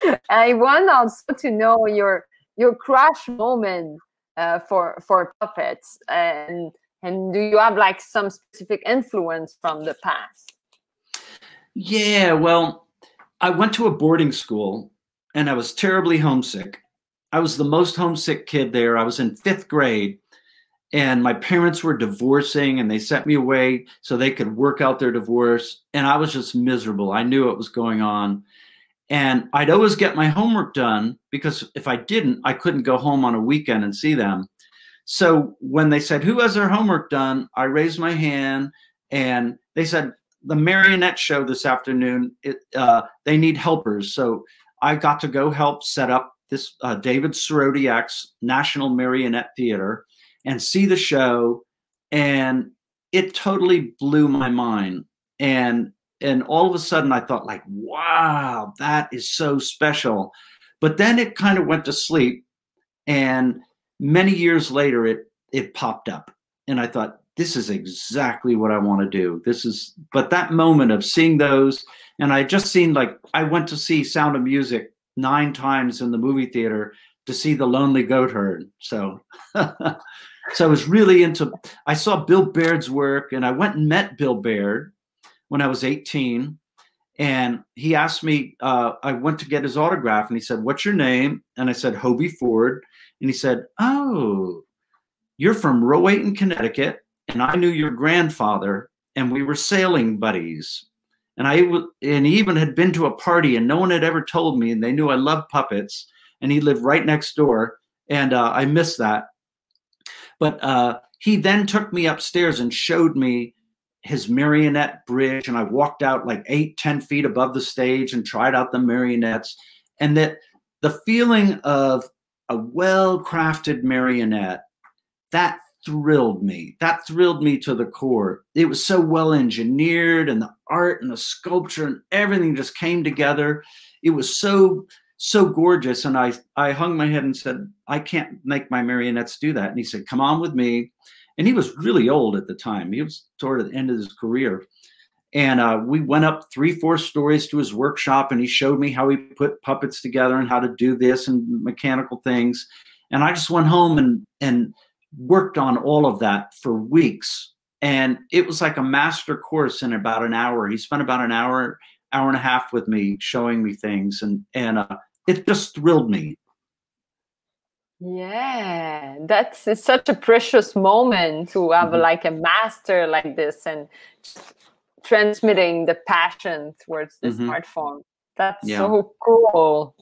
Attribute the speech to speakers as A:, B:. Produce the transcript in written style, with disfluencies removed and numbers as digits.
A: I want also to know your crush moment for puppets, and do you have like some specific influence from the past?
B: Yeah, well, I went to a boarding school and I was terribly homesick. I was the most homesick kid there. I was in 5th grade and my parents were divorcing and they sent me away so they could work out their divorce. And I was just miserable. I knew what was going on. And I'd always get my homework done because if I didn't, I couldn't go home on a weekend and see them. So when they said, who has their homework done? I raised my hand and they said, the marionette show this afternoon, they need helpers. So I got to go help set up this David Sirodiak's National Marionette Theater and see the show. And it totally blew my mind. And all of a sudden I thought like, wow, that is so special. But then it kind of went to sleep. And many years later, it popped up. And I thought, this is exactly what I want to do. But that moment of seeing those, and I just seen like, I went to see Sound of Music 9 times in the movie theater to see The Lonely Goatherd. So, so I was really I saw Bill Baird's work and I went and met Bill Baird when I was 18. And he asked me, I went to get his autograph and he said, what's your name? And I said, Hobie Ford. And he said, oh, you're from Rowayton, Connecticut. And I knew your grandfather and we were sailing buddies. And he even had been to a party and no one had ever told me, and they knew I loved puppets, and he lived right next door. And I missed that. But he then took me upstairs and showed me his marionette bridge. And I walked out like 8-10 feet above the stage and tried out the marionettes. And that the feeling of a well-crafted marionette, that thrilled me. That thrilled me to the core. It was so well engineered, and the art and the sculpture and everything just came together. It was so gorgeous. And I hung my head and said, I can't make my marionettes do that. And he said, come on with me. And he was really old at the time. He was toward the end of his career. And we went up 3-4 stories to his workshop, and he showed me how he put puppets together and how to do this and mechanical things. And I just went home and worked on all of that for weeks. And it was like a master course in about an hour. He spent about an hour and a half with me, showing me things. And it just thrilled me.
A: Yeah, that's such a precious moment to have like a master like this and transmitting the passion towards this art form. That's so cool.